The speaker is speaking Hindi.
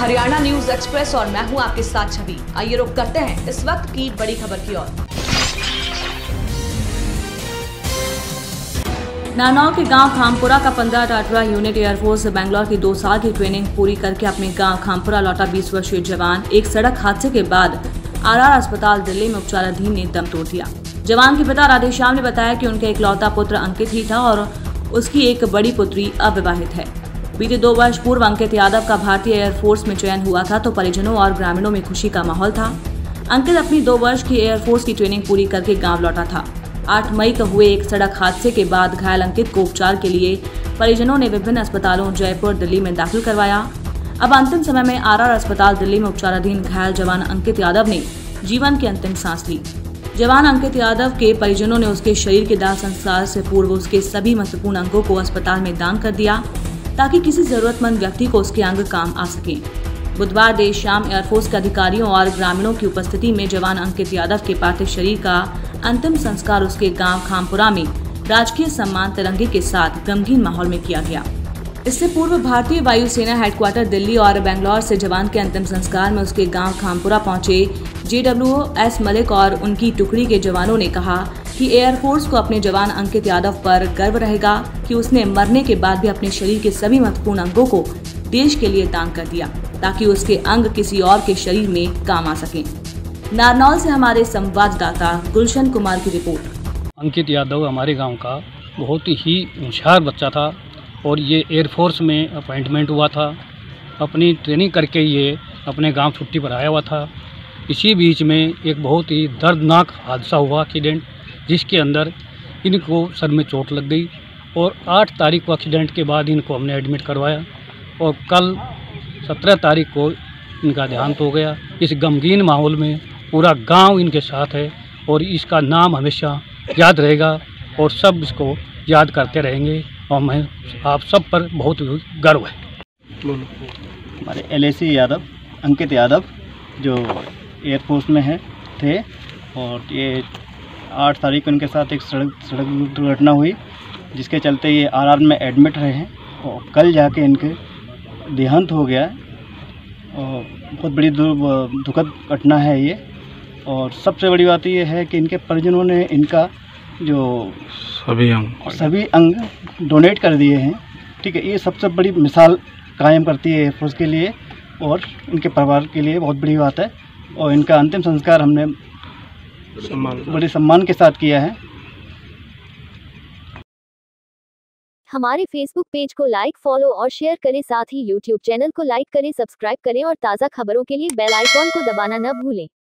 हरियाणा न्यूज एक्सप्रेस और मैं हूं आपके साथ छवि। आइए रुक करते हैं इस वक्त की बड़ी खबर की ओर। नारनौल के गांव खामपुरा का 15-18 यूनिट एयरफोर्स बेंगलोर की 2 साल की ट्रेनिंग पूरी करके अपने गांव खामपुरा लौटा 20 वर्षीय जवान एक सड़क हादसे के बाद आरआर अस्पताल दिल्ली में उपचाराधीन ने दम तोड़ दिया। जवान के पिता राधेश्याम ने बताया कि उनका इकलौता पुत्र अंकित ही था और उसकी एक बड़ी पुत्री अविवाहित है। बीते 2 वर्ष पूर्व अंकित यादव का भारतीय एयरफोर्स में चयन हुआ था तो परिजनों और ग्रामीणों में खुशी का माहौल था। अंकित अपनी 2 वर्ष की एयरफोर्स की ट्रेनिंग पूरी करके गांव लौटा था। 8 मई को हुए एक सड़क हादसे के बाद घायल अंकित को उपचार के लिए परिजनों ने विभिन्न अस्पतालों जयपुर दिल्ली में दाखिल करवाया। अब अंतिम समय में आरआर अस्पताल दिल्ली में उपचाराधीन घायल जवान अंकित यादव ने जीवन की अंतिम सांस ली। जवान अंकित यादव के परिजनों ने उसके शरीर के दाह संस्कार से पूर्व उसके सभी महत्वपूर्ण अंगों को अस्पताल में दान कर दिया ताकि किसी जरूरतमंद व्यक्ति को उसके अंग काम आ सके। बुधवार देर शाम एयरफोर्स के अधिकारियों और ग्रामीणों की उपस्थिति में जवान अंकित यादव के पार्थिव शरीर का अंतिम संस्कार उसके गांव खामपुरा में राजकीय सम्मान तिरंगे के साथ गमगीन माहौल में किया गया। इससे पूर्व भारतीय वायुसेना हेडक्वार्टर दिल्ली और बेंगलोर से जवान के अंतिम संस्कार में उसके गांव खामपुरा पहुंचे JWO मलिक और उनकी टुकड़ी के जवानों ने कहा कि एयरफोर्स को अपने जवान अंकित यादव पर गर्व रहेगा कि उसने मरने के बाद भी अपने शरीर के सभी महत्वपूर्ण अंगों को देश के लिए दान कर दिया ताकि उसके अंग किसी और के शरीर में काम आ सके। नारनौल से हमारे संवाददाता गुलशन कुमार की रिपोर्ट। अंकित यादव हमारे गांव का बहुत ही होशियार बच्चा था और ये एयरफोर्स में अपॉइंटमेंट हुआ था। अपनी ट्रेनिंग करके ये अपने गांव छुट्टी पर आया हुआ था। इसी बीच में एक बहुत ही दर्दनाक हादसा हुआ, एक्सीडेंट, जिसके अंदर इनको सर में चोट लग गई और 8 तारीख को एक्सीडेंट के बाद इनको हमने एडमिट करवाया और कल 17 तारीख को इनका देहांत हो गया। इस गमगीन माहौल में पूरा गांव इनके साथ है और इसका नाम हमेशा याद रहेगा और सब इसको याद करते रहेंगे और मैं आप सब पर बहुत गर्व है। हमारे LAC यादव अंकित यादव जो एयरफोर्स में थे और ये 8 तारीख को इनके साथ एक सड़क दुर्घटना हुई जिसके चलते ये RR में एडमिट रहे हैं और कल जाके इनके देहांत हो गया और बहुत बड़ी दुखद घटना है ये। और सबसे बड़ी बात ये है कि इनके परिजनों ने इनका जो सभी अंग डोनेट कर दिए हैं। ठीक है, ये सबसे बड़ी मिसाल कायम करती है एयरफोर्स के लिए और इनके परिवार के लिए बहुत बड़ी बात है। और इनका अंतिम संस्कार हमने बड़े सम्मान के साथ किया है। हमारे फेसबुक पेज को लाइक, फॉलो और शेयर करें, साथ ही यूट्यूब चैनल को लाइक करें, सब्सक्राइब करें और ताज़ा खबरों के लिए बेल आइकॉन को दबाना न भूलें।